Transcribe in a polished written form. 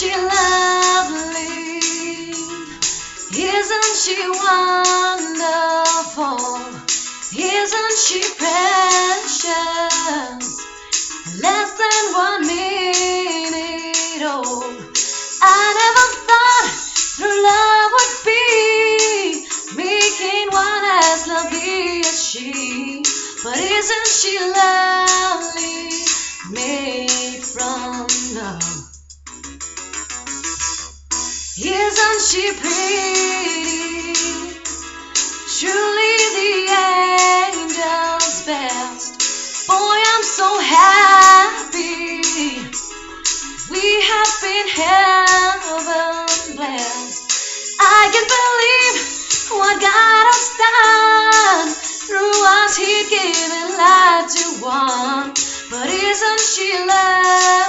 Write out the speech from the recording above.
she lovely? Isn't she wonderful? Isn't she precious? Less than 1 minute old. I never thought true love would be making one as lovely as she. But isn't she lovely? Made from love. Isn't she pretty? Truly the angel's best. Boy, I'm so happy. We have been heaven blessed. I can't believe what God has done. Through us He'd given life to one. But isn't she lovely?